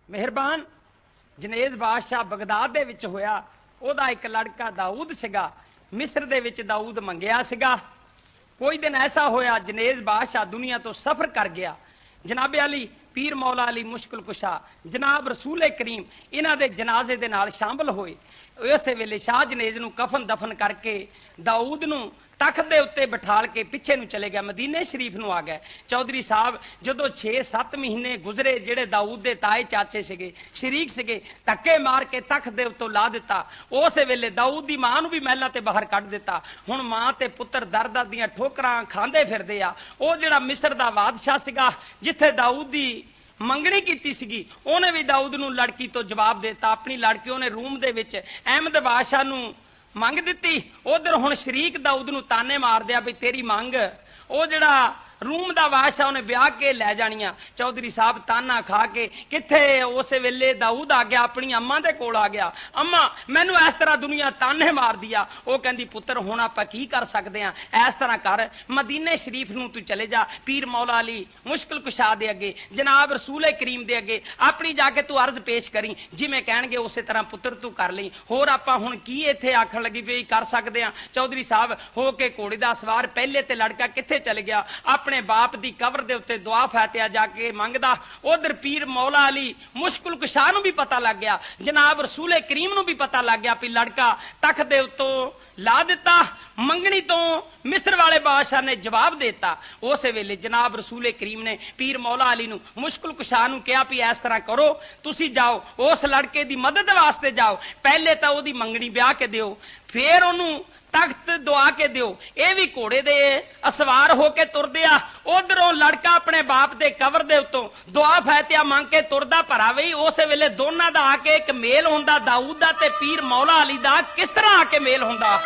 मेहरबान जनेज बादशाह बगदाद दे विच होया। ओदा एक लड़का दाऊद सिगा, मिस्र दे विच दाऊद मंगिया सिगा। कोई दिन ऐसा होया जनेज बादशाह दुनिया तो सफर कर गया। जनाबे अली पीर मौला अली मुश्किल कुशा जनाब रसूल करीम इन्हां दे जनाजे दे नाल शामिल होए। उस वेले शाह जनेज नूं कफन दफन करके दाऊद नूं तख्त दे उत्ते बिठाल के पिछे नूं चले गया, मदीने शरीफ नूं आ गए। चौधरी साहब जदों 6-7 महीने गुजरे, जेड़े दाऊद दे ताए चाचे सिगे, शरीक सिगे, धक्के मार के तख्त दे उत्तों ला दिता। उस वेले दाऊद दी मां नूं भी महलां ते बाहर कढ दिता। हुण मां ते पुत्तर दर-दर दीआं ठोकरां खांदे फिरदे आ। ओ जिहड़ा मिस्र दा बादशाह सिगा, जिथे दाऊद दी मंगनी की सीगी, उन्हें भी दाऊद नूं लड़की तो जवाब देता। अपनी लड़की उन्हें रूम दे विच अहमद बादशाह नूं मंग दिती। उधर हुण शरीक दाऊद नूं ताने मार दिया भी तेरी मंग ओ जिहड़ा रूम दा बादशाह उन्हें ब्याह के लै जानिया। चौधरी साहब ताना खा के किथे उस वेले दाऊद आ गया, अपनी अम्मा दे कोल आ गया। अम्मा मैनू इस तरह दुनिया ताने मार दिया। वो कहंदी पुत्र हुण आपां की कर सकदे हां, इस तरह कर मदीने शरीफ नूं तू चले जा, पीर मौला अली मुश्किल कुशा दे अगे, जनाब रसूल करीम दे अगे अपनी जाके तू अर्ज पेश करी, जिवें कहणगे उसे तरह पुत्र तू कर लई। होर आपां हुण की इत्थे आखण लगी भी कर सकदे हां। चौधरी साहब हो के घोड़े दा सवार पहले ते लड़का किथे चल गया, अपने बाप दी कबर दे उत्ते दुआ फातिहा जाके मंगदा। उधर पीर मौला अली मुश्किल कुशा नूं भी पता लग गया, जनाब रसूल करीम नूं भी पता लग गया भी लड़का तख्त दे उत्तों ला दिता। मंगनी तो मिस्र वाले बादशाह ने जवाब देता। उस वेले जनाब रसूल करीम ने पीर मौला अली नूं मुश्किल कुशा नूं कहा भी इस तरह करो, तुसी जाओ उस लड़के दी मदद वास्ते जाओ, पहले तो ओदी मंगनी ब्याह के दिओ, फिर ओनूं तख्त दुआ के दिओ। ये भी घोड़े दे असवार होके तुरदे आ। उधरों लड़का अपने बाप दे कबर दे उत्तों दुआ फैतिया मंग के तुरदा भरा वही। उस वेले दोनों दा आके एक मेल हुंदा, दाऊद दा ते पीर मौला अली दा किस तरह आके मेल हुंदा।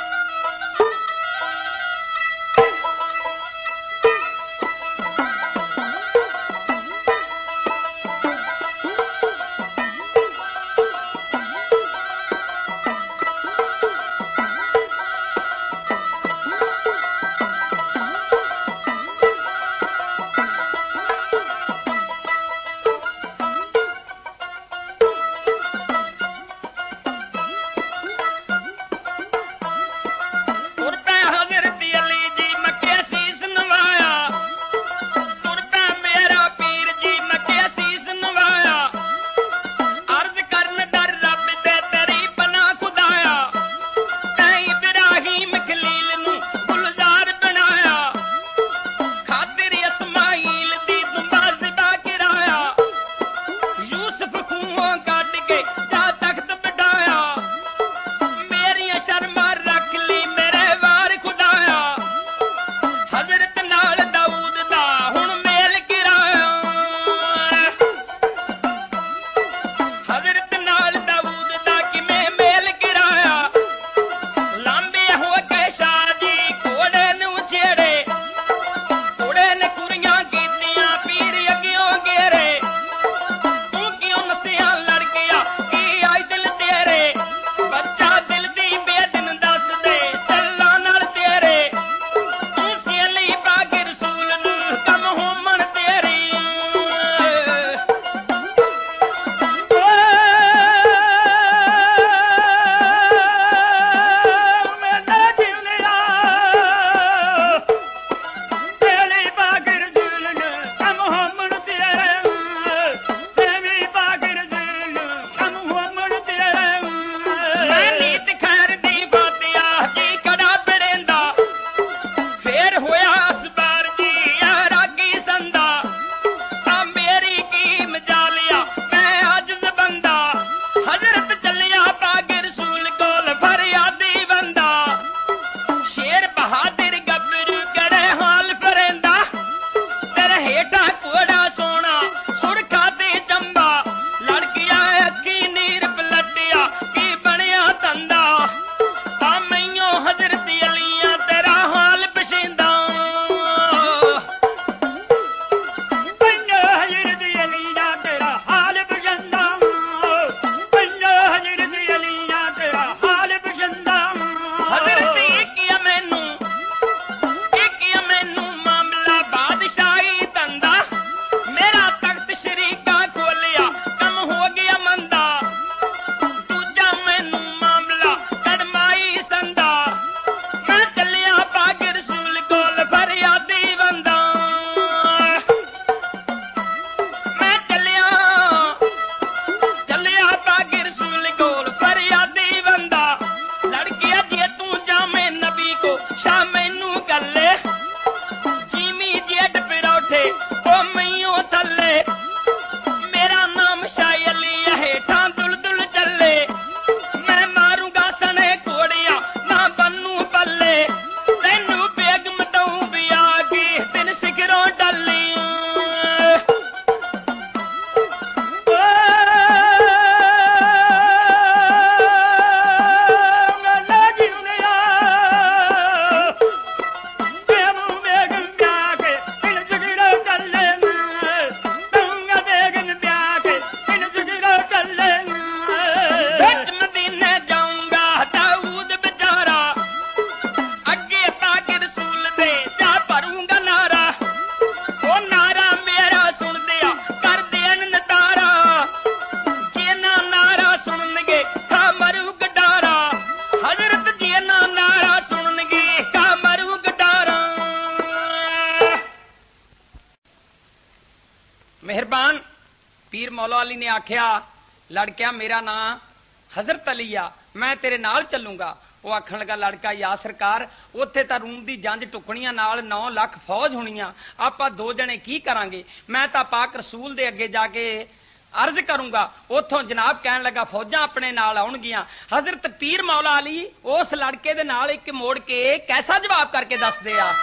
मौला अली ने आख्या लड़किया मेरा नाम हजरत अली आ, मैं तेरे नाल चलूंगा। वो आखन लगा लड़का या सरकार उत्थे तां रूम दी जंज टुकणियां नाल 9 लाख फौज होणियां, आपां 2 जने की करांगे, मैं तां पाक रसूल दे अगे जाके अर्ज करूंगा। उथों जनाब कहन लगा फौजां अपने नाल आउणगियां। हजरत पीर मौला अली उस लड़के दे नाल एक मोड़ के कैसा जवाब करके दसदे आ।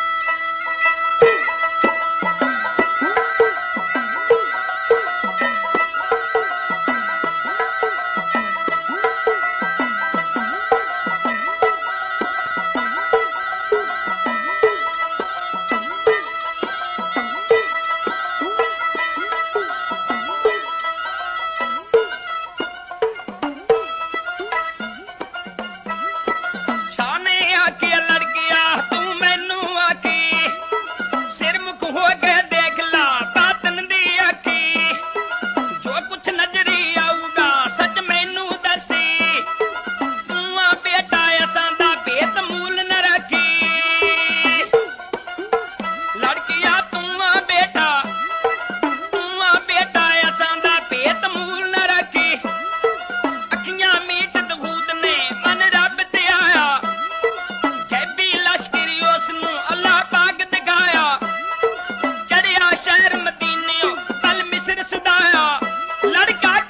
शहर मदीने पल मिस्र सदाया लड़का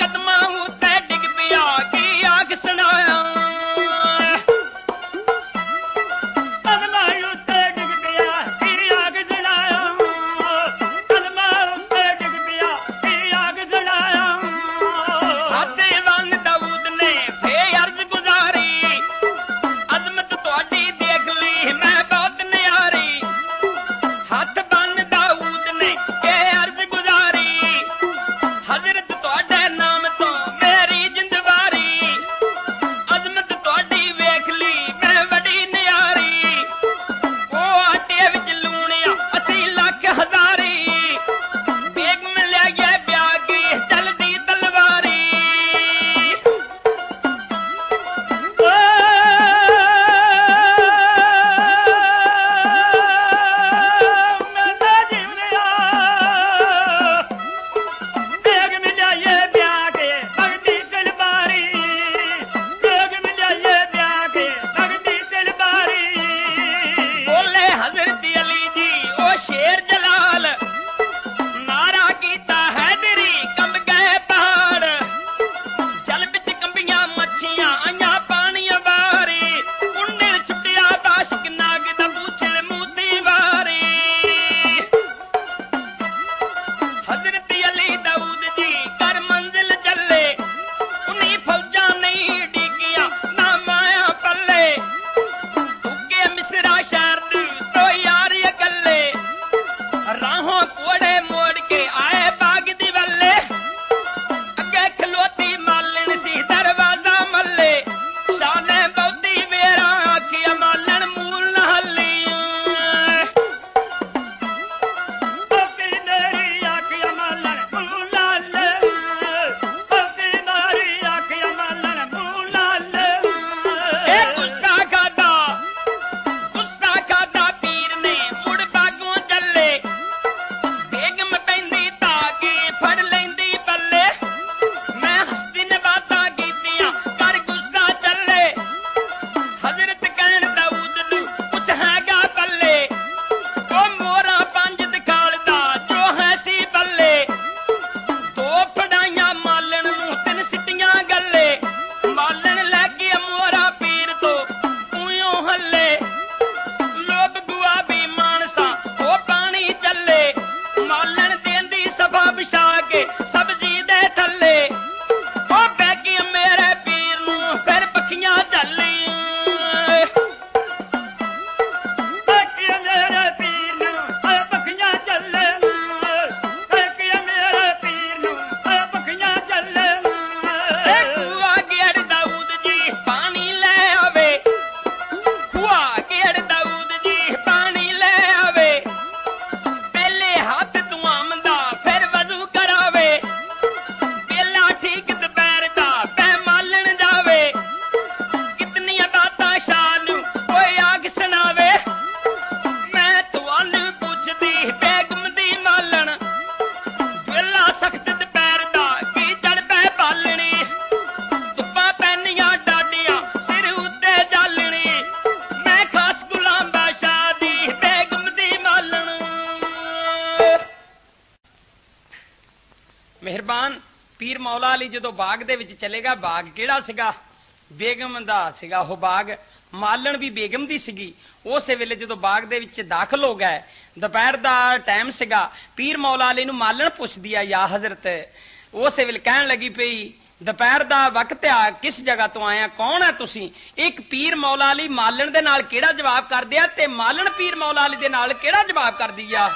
ਮੌਲਾ ਅਲੀ ਜਦੋਂ ਬਾਗ ਦੇ ਵਿੱਚ ਚਲੇਗਾ, ਬਾਗ ਕਿਹੜਾ ਸੀਗਾ? ਬੇਗਮ ਦਾ ਸੀਗਾ ਉਹ ਬਾਗ, ਮਾਲਣ ਵੀ ਬੇਗਮ ਦੀ ਸੀਗੀ। ਉਸੇ ਵੇਲੇ ਜਦੋਂ ਬਾਗ ਦੇ ਵਿੱਚ ਦਾਖਲ ਹੋ ਗਏ, ਦੁਪਹਿਰ ਦਾ ਟਾਈਮ ਸੀਗਾ, ਪੀਰ ਮੌਲਾ ਅਲੀ ਨੂੰ ਮਾਲਣ ਪੁੱਛਦੀ ਆ, ਯਾ ਹਜ਼ਰਤ, ਉਸੇ ਵੇਲੇ ਕਹਿਣ ਲੱਗੀ ਪਈ ਦੁਪਹਿਰ ਦਾ ਵਕਤ ਆ, ਕਿਸ ਜਗ੍ਹਾ ਤੋਂ ਆਇਆ, ਕੌਣ ਹੈ ਤੁਸੀਂ? ਇੱਕ ਪੀਰ ਮੌਲਾ ਅਲੀ ਮਾਲਣ ਦੇ ਨਾਲ ਕਿਹੜਾ ਜਵਾਬ ਕਰਦੇ ਆ, ਤੇ ਮਾਲਣ ਪੀਰ ਮੌਲਾ ਅਲੀ ਦੇ ਨਾਲ ਕਿਹੜਾ ਜਵਾਬ ਕਰਦੀ ਆ?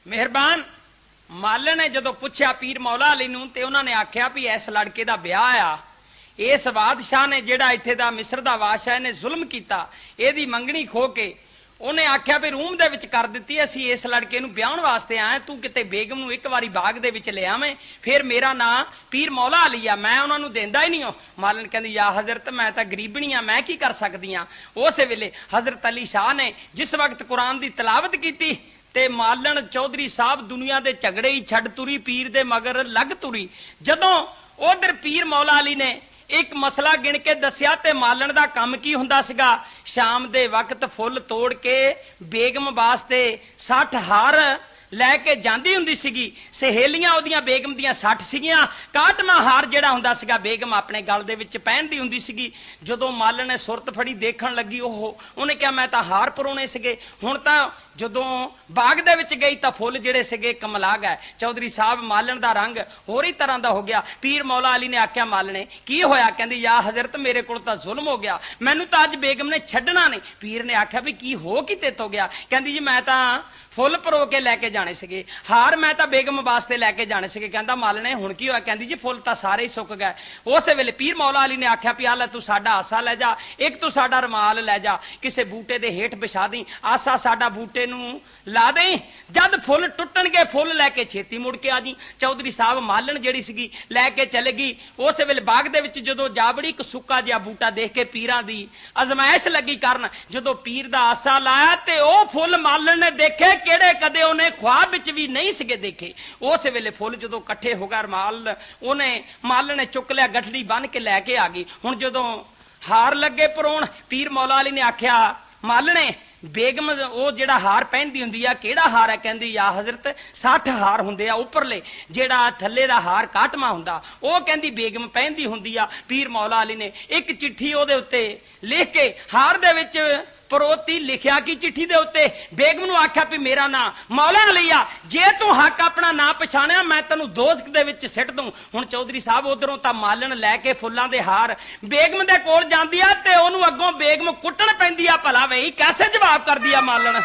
ਮਿਹਰਬਾਨ ਮਾਲਣ ਨੇ ਜਦੋਂ ਪੁੱਛਿਆ ਪੀਰ ਮੌਲਾ ਅਲੀ ਨੂੰ ਤੇ ਉਹਨਾਂ ਨੇ ਆਖਿਆ ਵੀ ਇਸ ਲੜਕੇ ਦਾ ਵਿਆਹ ਆ, ਇਸ ਬਾਦਸ਼ਾਹ ਨੇ ਜਿਹੜਾ ਇੱਥੇ ਦਾ ਮਿਸਰ ਦਾ ਬਾਦਸ਼ਾਹ ਇਹਨੇ ਜ਼ੁਲਮ ਕੀਤਾ, ਇਹਦੀ ਮੰਗਣੀ ਖੋ ਕੇ ਉਹਨੇ ਆਖਿਆ ਵੀ ਰੂਮ ਦੇ ਵਿੱਚ ਕਰ ਦਿੱਤੀ, ਅਸੀਂ ਇਸ ਲੜਕੇ ਨੂੰ ਵਿਆਹਣ ਵਾਸਤੇ ਆਏ, ਤੂੰ ਕਿਤੇ ਬੇਗਮ ਨੂੰ ਇੱਕ ਵਾਰੀ ਬਾਗ ਦੇ ਵਿੱਚ ਲੈ ਆਵੇਂ, ਫਿਰ ਮੇਰਾ ਨਾਂ ਪੀਰ ਮੌਲਾ ਅਲੀ ਆ, ਮੈਂ ਉਹਨਾਂ ਨੂੰ ਦਿੰਦਾ ਹੀ ਨਹੀਂ। ਹੋ ਮਾਲਣ ਕਹਿੰਦੀ ਯਾ ਹਜ਼ਰਤ ਮੈਂ ਤਾਂ ਗਰੀਬਣੀ ਆ, ਮੈਂ ਕੀ ਕਰ ਸਕਦੀ ਆ। ਉਸੇ ਵੇਲੇ ਹਜ਼ਰਤ ਅਲੀ ਸ਼ਾਹ ਨੇ ਜਿਸ ਵਕਤ ਕੁਰਾਨ ਦੀ ਤਲਾਵਤ ਕੀਤੀ ਤੇ ਮਾਲਣ ਚੌਧਰੀ ਸਾਹਿਬ ਦੁਨੀਆ ਦੇ ਝਗੜੇ ਹੀ ਛੱਡ ਤੁਰੀ, ਪੀਰ ਦੇ ਮਗਰ ਲੱਗ ਤੁਰੀ। ਜਦੋਂ ਉਧਰ ਪੀਰ ਮੌਲਾ ਅਲੀ ਨੇ ਇੱਕ ਮਸਲਾ ਗਿਣ ਕੇ ਦੱਸਿਆ ਤੇ ਮਾਲਣ ਦਾ ਕੰਮ ਕੀ ਹੁੰਦਾ ਸੀਗਾ, ਸ਼ਾਮ ਦੇ ਵਕਤ ਫੁੱਲ ਤੋੜ ਕੇ ਬੇਗਮ ਵਾਸਤੇ 60 ਹਾਰ ਲੈ ਕੇ ਜਾਂਦੀ ਹੁੰਦੀ ਸੀਗੀ। ਸਹੇਲੀਆਂ ਉਹਦੀਆਂ ਬੇਗਮ ਦੀਆਂ 60 ਸੀਗੀਆਂ, 61ਵਾਂ ਹਾਰ ਜਿਹੜਾ ਹੁੰਦਾ ਸੀਗਾ ਬੇਗਮ ਆਪਣੇ ਗਲ ਦੇ ਵਿੱਚ ਪਹਿਨਦੀ ਹੁੰਦੀ ਸੀਗੀ। ਜਦੋਂ ਮਾਲਣ ਨੇ ਸੁਰਤ ਫੜੀ ਦੇਖਣ ਲੱਗੀ, ਉਹਨੇ ਕਿਹਾ ਮੈਂ ਤਾਂ ਹਾਰ ਪਰੋਣੇ ਸੀਗੇ, ਹੁਣ ਤਾਂ ਜਦੋਂ ਬਾਗ ਦੇ ਵਿੱਚ ਗਈ ਤਾਂ ਫੁੱਲ ਜਿਹੜੇ ਸੀਗੇ ਕਮਲਾ ਗਏ। ਚੌਧਰੀ ਸਾਹਿਬ ਮਾਲਣ ਦਾ ਰੰਗ ਹੋਰ ਹੀ ਤਰ੍ਹਾਂ ਦਾ ਹੋ ਗਿਆ। ਪੀਰ ਮੌਲਾ ਅਲੀ ਨੇ ਆਖਿਆ ਮਾਲਣੇ ਕੀ ਹੋਇਆ? ਕਹਿੰਦੀ ਯਾ ਹਜ਼ਰਤ ਮੇਰੇ ਕੋਲ ਤਾਂ ਜ਼ੁਲਮ ਹੋ ਗਿਆ, ਮੈਨੂੰ ਤਾਂ ਅੱਜ ਬੇਗਮ ਨੇ ਛੱਡਣਾ ਨਹੀਂ। ਪੀਰ ਨੇ ਆਖਿਆ ਵੀ ਕੀ ਹੋ ਕੀ ਤੇਤੋਂ ਗਿਆ? ਕਹਿੰਦੀ ਜੀ ਮੈਂ ਤਾਂ ਫੁੱਲ ਪਰੋ ਕੇ ਲੈ ਕੇ ਜਾਣੇ ਸੀਗੇ, ਹਾਰ ਮੈਂ ਤਾਂ ਬੇਗਮ ਵਾਸਤੇ ਲੈ ਕੇ ਜਾਣੇ ਸੀਗੇ। ਕਹਿੰਦਾ ਮਾਲਣੇ ਹੁਣ ਕੀ ਹੋਇਆ? ਕਹਿੰਦੀ ਜੀ ਫੁੱਲ ਤਾਂ ਸਾਰੇ ਹੀ ਸੁੱਕ ਗਏ। ਉਸੇ ਵੇਲੇ ਪੀਰ ਮੌਲਾ ਅਲੀ ਨੇ ਆਖਿਆ ਵੀ ਆ ਲੈ ਤੂੰ ਸਾਡਾ ਆਸਾ ਲੈ ਜਾ, ਇੱਕ ਤੂੰ ਸਾਡਾ ਰਮਾਲ ਲੈ ਜਾ, ਕਿਸੇ ਬੂਟੇ ਦੇ ਹੇਠ ਵਿਛਾ ਦੀ, ਆਸਾ ਸਾਡਾ ਬੂਟੇ ਨੂੰ ਲਾ ਦੇ, ਜਦ ਫੁੱਲ ਟੁੱਟਣਗੇ ਫੁੱਲ ਲੈ ਕੇ ਛੇਤੀ ਮੁੜ ਕੇ ਆ ਜੀ। ਚੌਧਰੀ ਸਾਹਿਬ ਮਾਲਣ ਜਿਹੜੀ ਸੀਗੀ ਲੈ ਕੇ ਚਲੇ ਗਈ। ਉਸੇ ਵੇਲੇ ਬਾਗ ਦੇ ਵਿੱਚ ਜਦੋਂ ਜਾਬੜੀ ਇੱਕ ਸੁੱਕਾ ਜਿਹਾ ਬੂਟਾ ਦੇਖ ਕੇ ਪੀਰਾਂ ਦੀ ਅਜ਼ਮਾਇਸ਼ ਲੱਗੀ ਕਰਨ, ਜਦੋਂ ਪੀਰ ਦਾ ਆਸਾ ਲਾਇਆ ਤੇ ਉਹ ਫੁੱਲ ਮਾਲਣ ਨੇ ਦੇਖੇ ਕਿਹੜੇ ਕਦੇ ਉਹਨੇ ख्वाब ਵਿੱਚ ਵੀ ਨਹੀਂ ਸੀਗੇ ਦੇਖੇ। ਉਸੇ ਵੇਲੇ ਫੁੱਲ ਜਦੋਂ ਇਕੱਠੇ ਹੋ ਗਏ, ਰਮਾਲ ਉਹਨੇ ਮਾਲਣ ਨੇ ਚੁੱਕ ਲਿਆ, ਗੱਠੜੀ ਬੰਨ ਕੇ ਲੈ ਕੇ ਆ ਗਈ। ਹੁਣ ਜਦੋਂ ਹਾਰ ਲੱਗੇ ਪਰੋਣ, ਪੀਰ ਮੌਲਾ ਅਲੀ ਨੇ ਆਖਿਆ ਮਾਲਣੇ ਬੇਗਮ ਉਹ ਜਿਹੜਾ ਹਾਰ ਪਹਿਨਦੀ ਹੁੰਦੀ ਆ ਕਿਹੜਾ ਹਾਰ ਹੈ? ਕਹਿੰਦੀ ਯਾ ਹਜ਼ਰਤ 60 ਹਾਰ ਹੁੰਦੇ ਆ ਉੱਪਰਲੇ, ਜਿਹੜਾ ਥੱਲੇ ਦਾ ਹਾਰ 61ਵਾਂ ਹੁੰਦਾ ਉਹ ਕਹਿੰਦੀ ਬੇਗਮ ਪਹਿਨਦੀ ਹੁੰਦੀ ਆ। ਪੀਰ ਮੌਲਾ ਅਲੀ ਨੇ ਇੱਕ ਚਿੱਠੀ ਉਹਦੇ ਉੱਤੇ ਲਿਖ ਕੇ ਹਾਰ ਦੇ ਵਿੱਚ ਪਰੋਤੀ, ਲਿਖਿਆ ਕਿ ਚਿੱਠੀ ਦੇ ਉੱਤੇ ਬੇਗਮ ਨੂੰ ਆਖਿਆ ਵੀ ਮੇਰਾ ਨਾਂ ਮੌਲਾ ਅਲੀ ਆ, ਜੇ ਤੂੰ ਹੱਕ ਆਪਣਾ ਨਾਂ ਪਛਾਣਿਆ ਮੈਂ ਤੈਨੂੰ ਦੋਜ਼ਖ ਦੇ ਵਿੱਚ ਸਿੱਟ ਦੂੰ। ਹੁਣ ਚੌਧਰੀ ਸਾਹਿਬ ਉਧਰੋਂ ਤਾਂ ਮਾਲਣ ਲੈ ਕੇ ਫੁੱਲਾਂ ਦੇ ਹਾਰ ਬੇਗਮ ਦੇ ਕੋਲ ਜਾਂਦੀ ਆ ਤੇ ਉਹਨੂੰ ਅੱਗੋਂ ਬੇਗਮ ਕੁੱਟਣ ਪੈਂਦੀ ਆ, ਭਲਾ ਵਈ ਕੈਸੇ ਜਵਾਬ ਕਰਦੀ ਆ ਮਾਲਣ।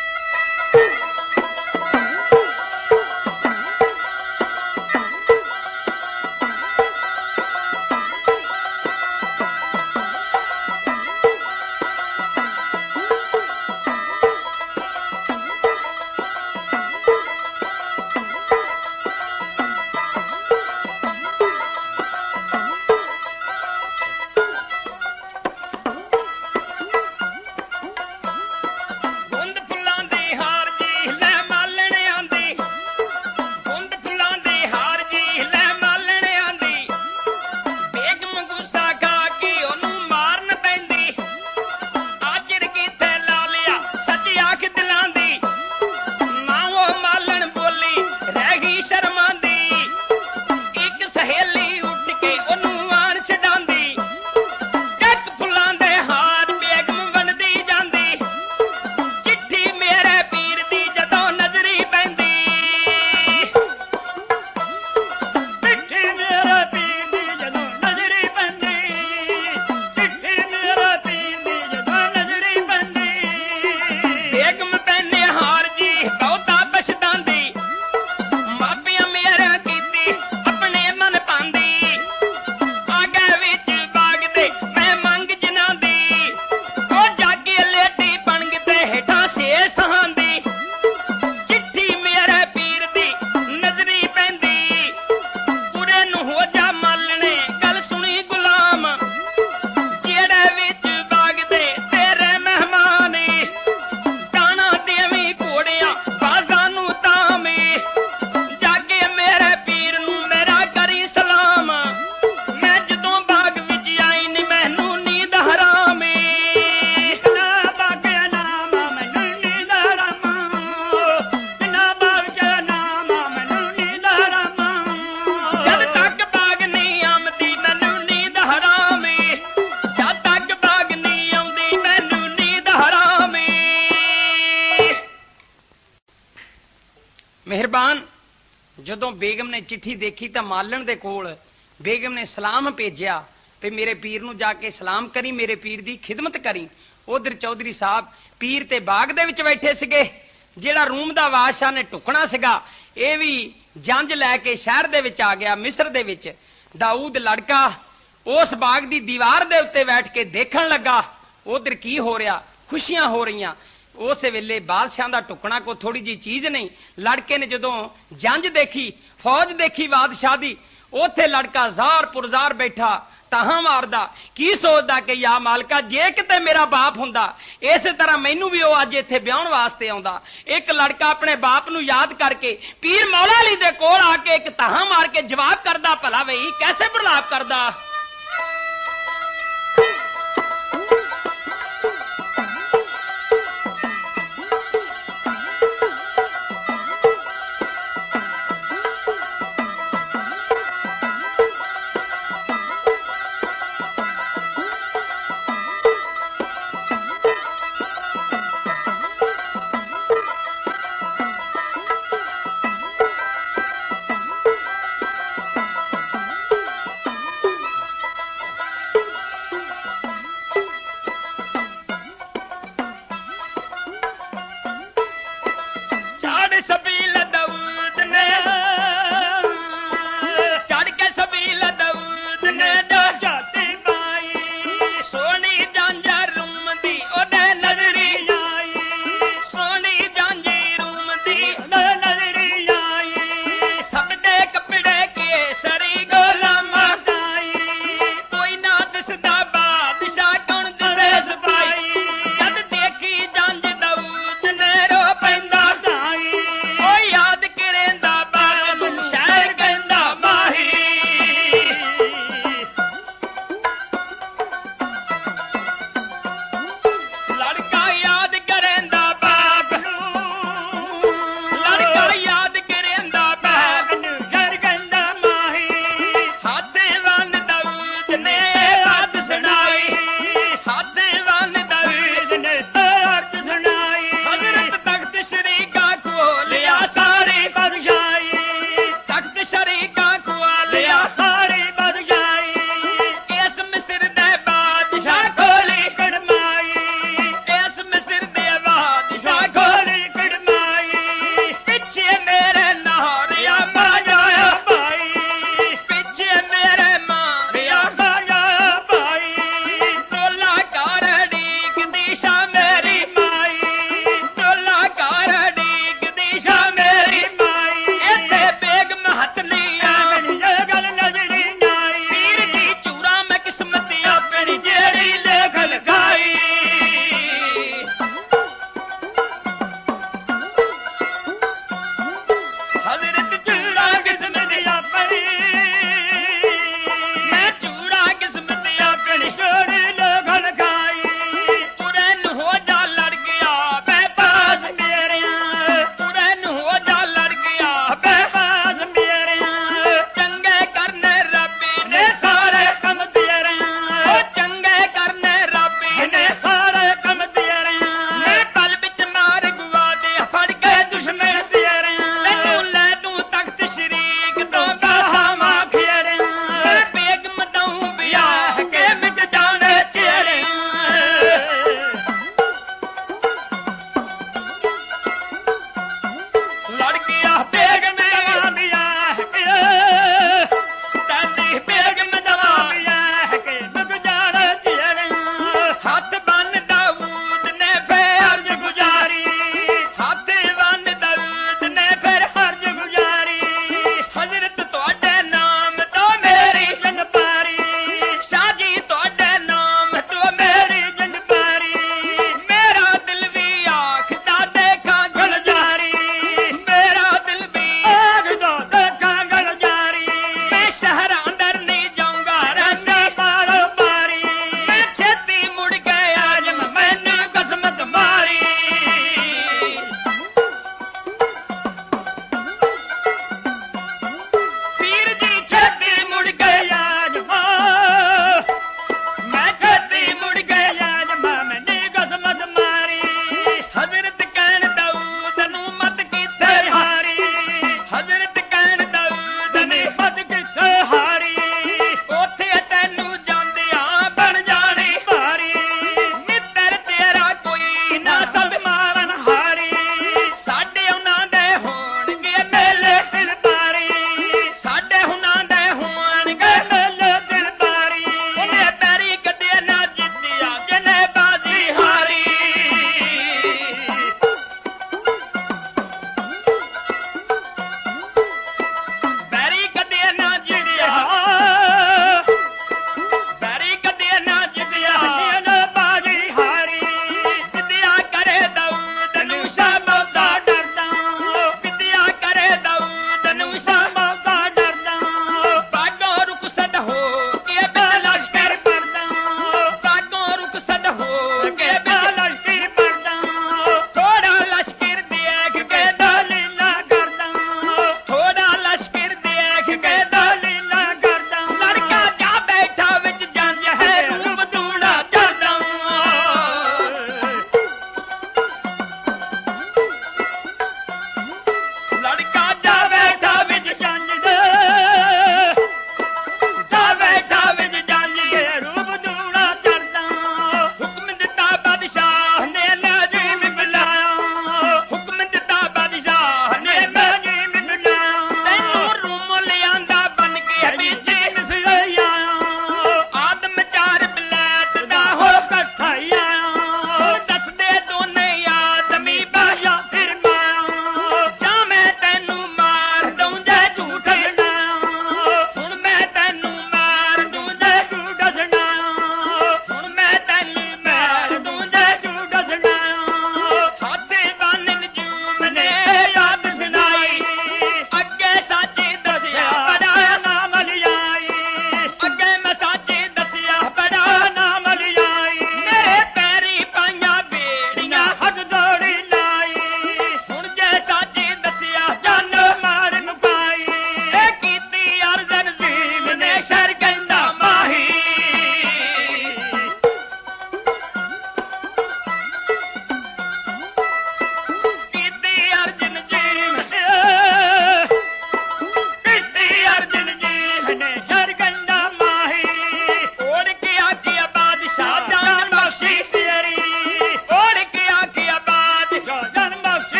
ਮਿਹਰਬਾਨ ਜਦੋਂ ਬੇਗਮ ਨੇ ਚਿੱਠੀ ਦੇਖੀ ਤਾਂ ਮਾਲਣ ਦੇ ਕੋਲ ਬੇਗਮ ਨੇ ਸਲਾਮ ਭੇਜਿਆ ਵੀ ਮੇਰੇ ਪੀਰ ਨੂੰ ਜਾ ਕੇ ਸਲਾਮ ਕਰੀ, ਮੇਰੇ ਪੀਰ ਦੀ ਖਿਦਮਤ ਕਰੀ। ਉਧਰ ਚੌਧਰੀ ਸਾਹਿਬ ਪੀਰ ਤੇ ਬਾਗ ਦੇ ਵਿੱਚ ਬੈਠੇ ਸੀਗੇ। ਜਿਹੜਾ ਰੂਮ ਦਾ ਬਾਦਸ਼ਾਹ ਨੇ ਟੁਕਣਾ ਸੀਗਾ ਇਹ ਵੀ ਜੰਜ ਲੈ ਕੇ ਸ਼ਹਿਰ ਦੇ ਵਿੱਚ ਆ ਗਿਆ ਮਿਸਰ ਦੇ ਵਿੱਚ। ਦਾਊਦ ਲੜਕਾ ਉਸ ਬਾਗ ਦੀ ਦੀਵਾਰ ਦੇ ਉੱਤੇ ਬੈਠ ਕੇ ਦੇਖਣ ਲੱਗਾ ਉਧਰ ਕੀ ਹੋ ਰਿਹਾ, ਖੁਸ਼ੀਆਂ ਹੋ ਰਹੀਆਂ। ਉਸ ਵੇਲੇ ਬਾਦਸ਼ਾਹ ਦਾ ਟੁਕਣਾ ਕੋਈ ਥੋੜੀ ਜੀ ਚੀਜ਼ ਨਹੀਂ। ਲੜਕੇ ਨੇ ਜਦੋਂ ਜੰਜ ਦੇਖੀ, ਫੌਜ ਦੇਖੀ ਬਾਦਸ਼ਾਹ ਦੀ, ਉੱਥੇ ਲੜਕਾ ਜ਼ਾਰ ਪੁਰਜ਼ਾਰ ਬੈਠਾ ਤਾਹਾਂ ਮਾਰਦਾ, ਕੀ ਸੋਚਦਾ ਕਿ ਯਾ ਮਾਲਕਾ ਜੇ ਕਿਤੇ ਮੇਰਾ ਬਾਪ ਹੁੰਦਾ ਇਸੇ ਤਰ੍ਹਾਂ ਮੈਨੂੰ ਵੀ ਉਹ ਅੱਜ ਇੱਥੇ ਵਿਆਹਣ ਵਾਸਤੇ ਆਉਂਦਾ। ਇੱਕ ਲੜਕਾ ਆਪਣੇ ਬਾਪ ਨੂੰ ਯਾਦ ਕਰਕੇ ਪੀਰ ਮੌਲਾ ਅਲੀ ਦੇ ਕੋਲ ਆ ਕੇ ਇੱਕ ਤਾਹਾਂ ਮਾਰ ਕੇ ਜਵਾਬ ਕਰਦਾ, ਭਲਾ ਬਈ ਕੈਸੇ ਪ੍ਰਲਾਪ ਕਰਦਾ।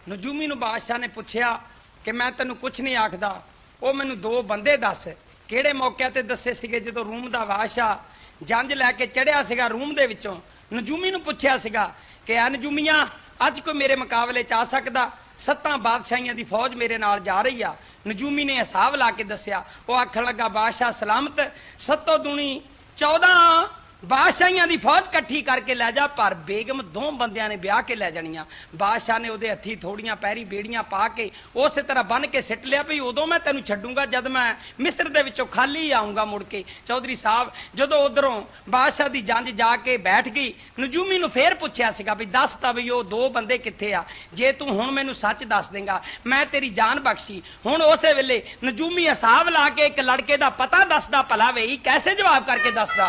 ਨਜੂਮੀ ਨੂੰ ਬਾਦਸ਼ਾਹ ਨੇ ਪੁੱਛਿਆ ਕਿ ਮੈਂ ਤੈਨੂੰ ਕੁਛ ਨਹੀਂ ਆਖਦਾ, ਉਹ ਮੈਨੂੰ ਦੋ ਬੰਦੇ ਦੱਸ। ਕਿਹੜੇ ਮੌਕਿਆਂ ਤੇ ਦੱਸੇ ਸੀਗੇ? ਜਦੋਂ ਰੂਮ ਦਾ ਬਾਦਸ਼ਾਹ ਜੰਜ ਲੈ ਕੇ ਚੜਿਆ ਸੀਗਾ ਰੂਮ ਦੇ ਵਿੱਚੋਂ, ਨਜੂਮੀ ਨੂੰ ਪੁੱਛਿਆ ਸੀਗਾ ਕਿ ਆ ਨਜੂਮੀਆਂ, ਅੱਜ ਕੋਈ ਮੇਰੇ ਮੁਕਾਬਲੇ 'ਚ ਆ ਸਕਦਾ? 7 ਬਾਦਸ਼ਾਹੀਆਂ ਦੀ ਫੌਜ ਮੇਰੇ ਨਾਲ ਜਾ ਰਹੀ ਆ। ਨਜੂਮੀ ਨੇ ਹਿਸਾਬ ਲਾ ਕੇ ਦੱਸਿਆ। ਉਹ ਆਖਣ ਲੱਗਾ, ਬਾਦਸ਼ਾਹ ਸਲਾਮਤ, 7 ਦੂਣੀ 14 ਬਾਦਸ਼ਾਹੀਆਂ ਦੀ ਫੌਜ ਇਕੱਠੀ ਕਰਕੇ ਲੈ ਜਾ, ਪਰ ਬੇਗਮ 2 ਬੰਦਿਆਂ ਨੇ ਵਿਆਹ ਕੇ ਲੈ ਜਾਣੀਆਂ। ਬਾਦਸ਼ਾਹ ਨੇ ਉਹਦੇ ਹੱਥੀ ਥੋੜੀਆਂ ਪੈਰੀ ਬੇੜੀਆਂ ਪਾ ਕੇ ਉਸੇ ਤਰ੍ਹਾਂ ਬੰਨ ਕੇ ਸਿੱਟ ਲਿਆ ਵੀ ਉਦੋਂ ਮੈਂ ਤੈਨੂੰ ਛੱਡੂਗਾ ਜਦ ਮੈਂ ਮਿਸਰ ਦੇ ਵਿੱਚੋਂ ਖਾਲੀ ਆਉਂਗਾ ਮੁੜ ਕੇ। ਚੌਧਰੀ ਸਾਹਿਬ, ਜਦੋਂ ਉਧਰੋਂ ਬਾਦਸ਼ਾਹ ਦੀ ਜੰਜ ਜਾ ਕੇ ਬੈਠ ਗਈ, ਨਜੂਮੀ ਨੂੰ ਫੇਰ ਪੁੱਛਿਆ ਸੀਗਾ ਵੀ ਦੱਸ ਤਾ ਵੀ ਉਹ 2 ਬੰਦੇ ਕਿੱਥੇ ਆ? ਜੇ ਤੂੰ ਹੁਣ ਮੈਨੂੰ ਸੱਚ ਦੱਸ ਦੇਂਗਾ ਮੈਂ ਤੇਰੀ ਜਾਨ ਬਖਸ਼ੀ। ਹੁਣ ਉਸੇ ਵੇਲੇ ਨਜੂਮੀ ਹਿਸਾਬ ਲਾ ਕੇ ਇੱਕ ਲੜਕੇ ਦਾ ਪਤਾ ਦੱਸਦਾ, ਭਲਾ ਵੇ ਕੈਸੇ ਜਵਾਬ ਕਰਕੇ ਦੱਸਦਾ।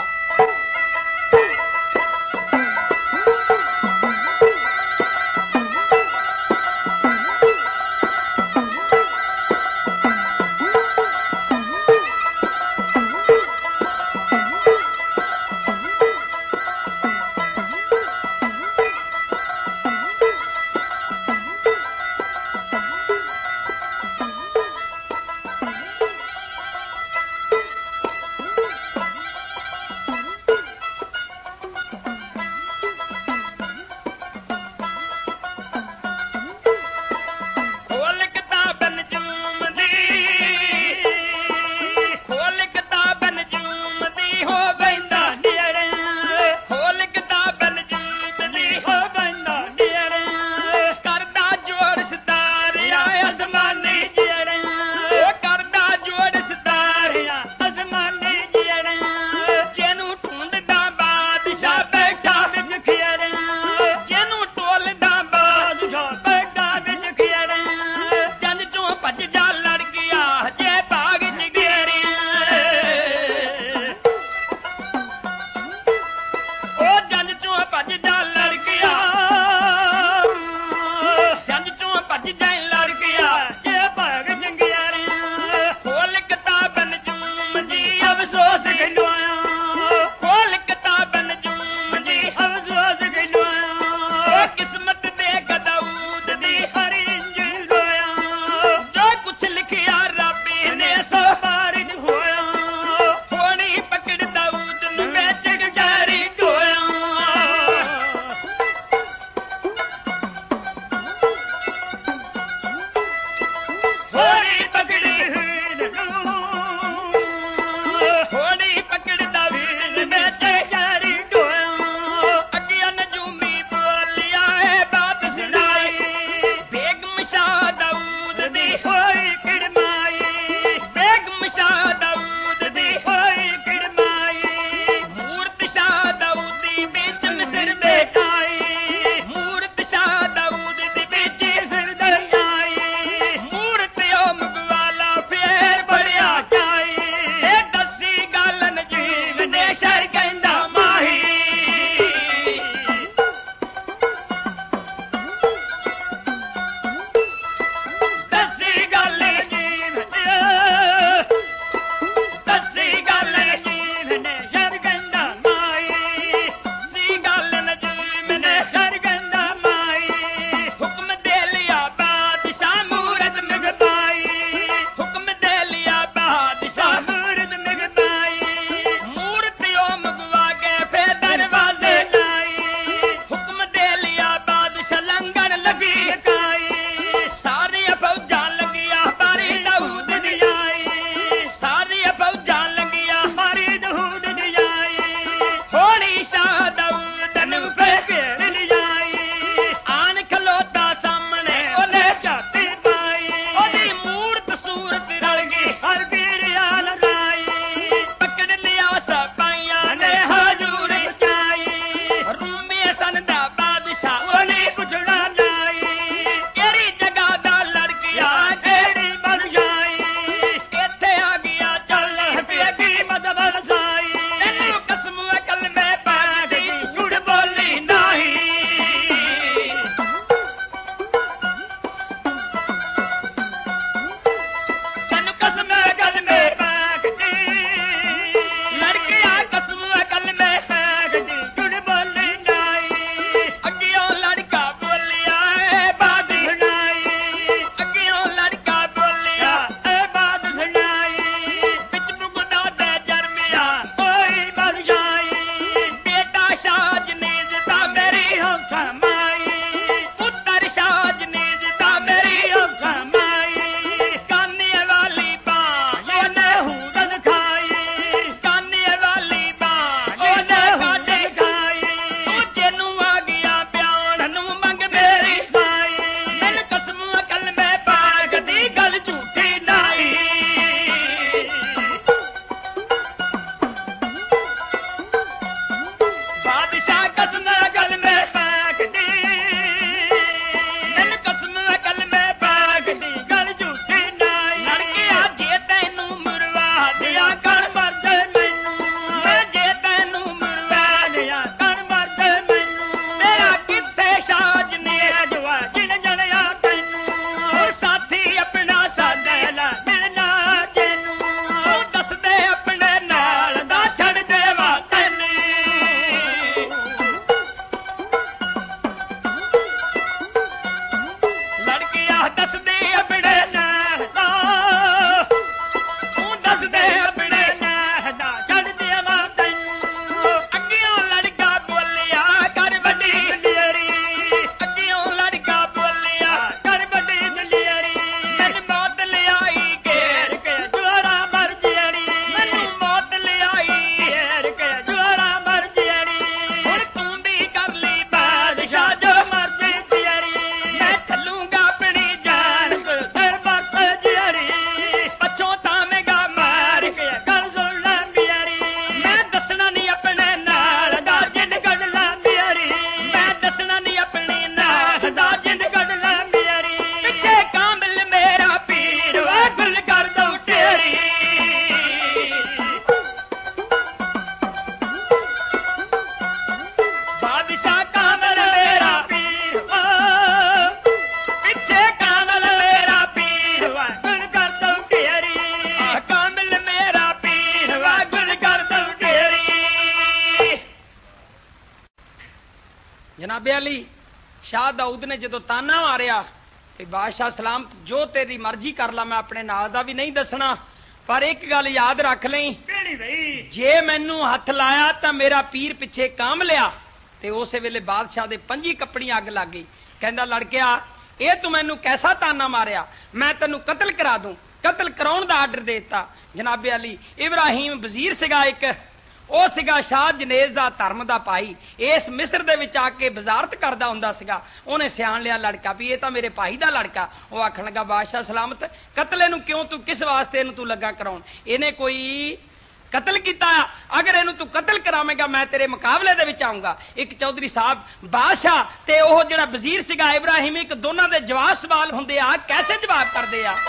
जनाबे अली शाह दाऊद ने जो ताना मारिया कि बादशाह सलामत जो तेरी मर्जी कर ला, मैं अपने नाल दा भी नहीं दसना, पर एक गल याद रख लई, जे मैनू हथ लाया तो मेरा पीर पिछे काम लिया। ते उस वेले बादशाह दे पंजी कपड़ी अग लग गई। कहंदा लड़किया ये तू मैनू कैसा ताना मारिया, मैं तेनू कतल करा दूं। कतल कराउण दा आर्डर देता। जनाबे अली इब्राहिम वजीर सिगा एक, ਉਹ ਸੀਗਾ ਸ਼ਾਹ ਜਨੇਜ਼ ਦਾ ਧਰਮ ਦਾ ਭਾਈ, ਇਸ ਮਿਸਰ ਦੇ ਵਿੱਚ ਆ ਕੇ ਵਜ਼ਾਰਤ ਕਰਦਾ ਹੁੰਦਾ ਸੀਗਾ। ਉਹਨੇ ਸਿਆਣ ਲਿਆ ਲੜਕਾ ਵੀ ਇਹ ਤਾਂ ਮੇਰੇ ਭਾਈ ਦਾ ਲੜਕਾ। ਉਹ ਆਖਣ ਲੱਗਾ ਬਾਦਸ਼ਾਹ ਸਲਾਮਤ ਕਤਲੇ ਨੂੰ ਕਿਉਂ, ਤੂੰ ਕਿਸ ਵਾਸਤੇ ਇਹਨੂੰ ਤੂੰ ਲੱਗਾ ਕਰਾਉਣ, ਇਹਨੇ ਕੋਈ ਕਤਲ ਕੀਤਾ, ਅਗਰ ਇਹਨੂੰ ਤੂੰ ਕਤਲ ਕਰਾਵੇਂਗਾ ਮੈਂ ਤੇਰੇ ਮੁਕਾਬਲੇ ਦੇ ਵਿੱਚ ਆਉਂਗਾ। ਇੱਕ ਚੌਧਰੀ ਸਾਹਿਬ ਬਾਦਸ਼ਾਹ ਤੇ ਉਹ ਜਿਹੜਾ ਵਜ਼ੀਰ ਸੀਗਾ ਇਬਰਾਹਿਮ, ਇੱਕ ਦੋਨਾਂ ਦੇ ਜਵਾਬ ਸਵਾਲ ਹੁੰਦੇ ਆ, ਕੈਸੇ ਜਵਾਬ ਕਰਦੇ ਆ।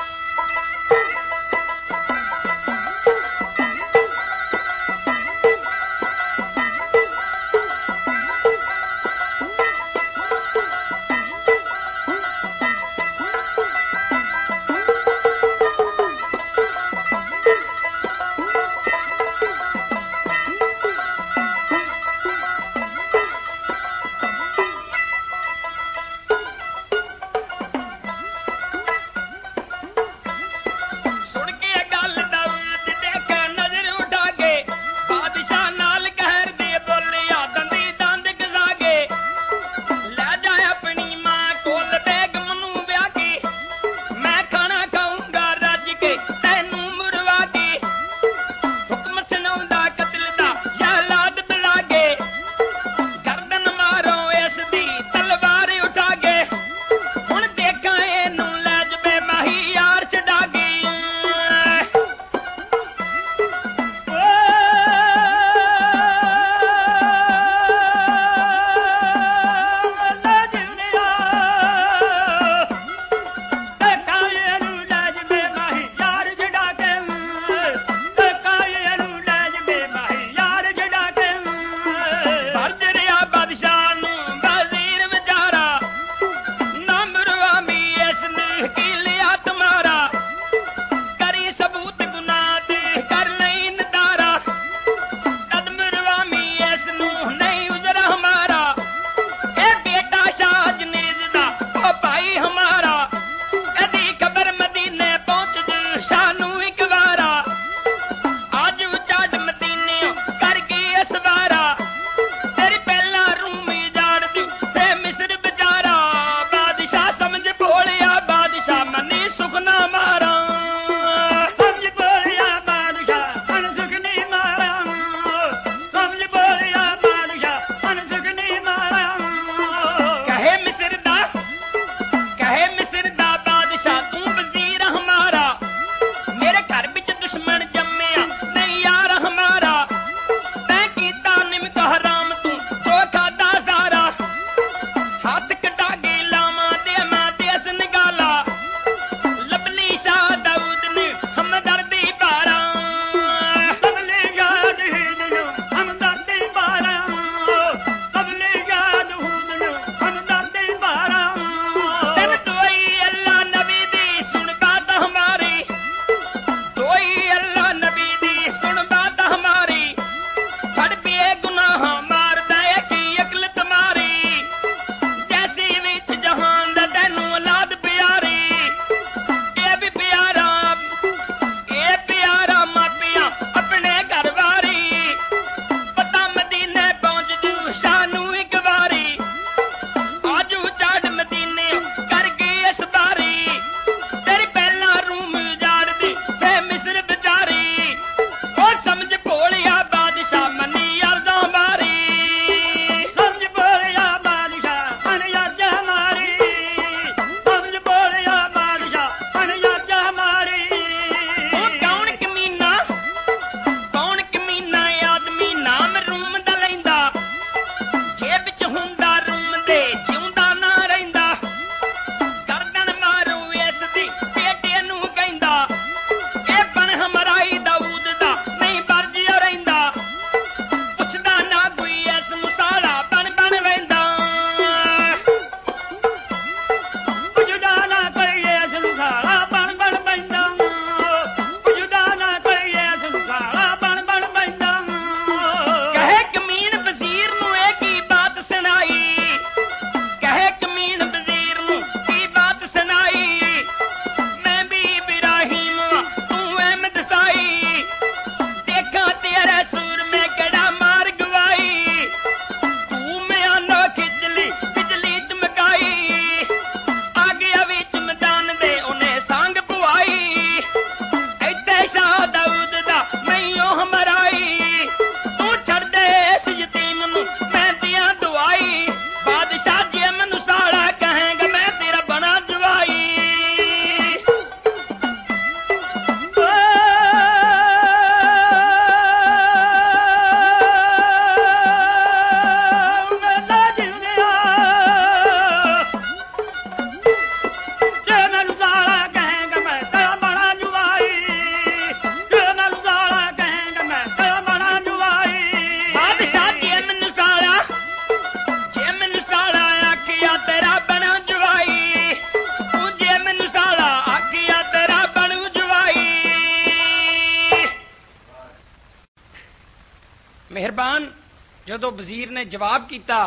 ਮਿਹਰਬਾਨ। ਜਦੋਂ ਵਜ਼ੀਰ ਨੇ ਜਵਾਬ ਕੀਤਾ